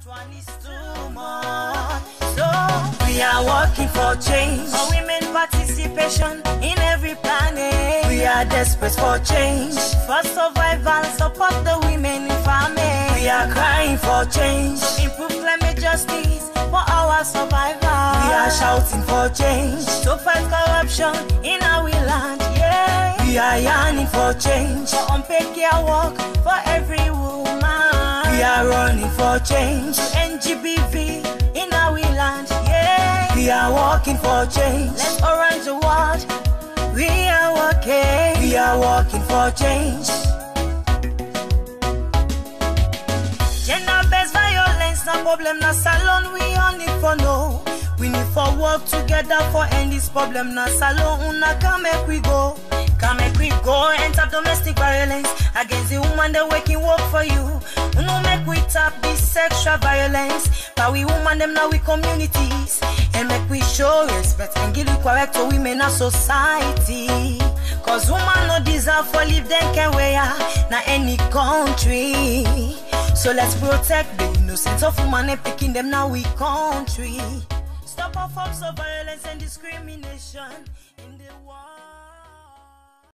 one is too much. So we are working for change, for women participation in every planet. We are desperate for change, for survival, support the women in famine. We are crying for change, improve climate justice for our survival. We are shouting for change, to fight corruption in our land. Yeah, we are yearning for change, for unpaid care work for every woman. We are running for change, NGBV in our land. Yeah, we are working for change. Let's orange the world. We are working for change. Gender-based violence, no problem, no salon. We all need for no. We need for work together for end this problem. No salon, una come make we go. Come make we go. Enter domestic violence against the woman that working work for you. No make we tap this sexual violence. But we woman them now we communities. And make we show respect and give equal right to women in society. Cause woman no deserve for live them can wear na any country. So let's protect the innocence of women and picking them now we country. Stop our forms of violence and discrimination in the world.